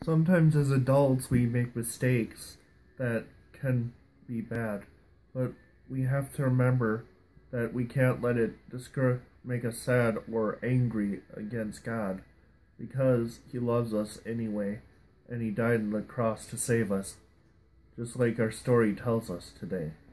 Sometimes as adults we make mistakes that can be bad, but we have to remember that we can't let it make us sad or angry against God, because He loves us anyway, and He died on the cross to save us, just like our story tells us today.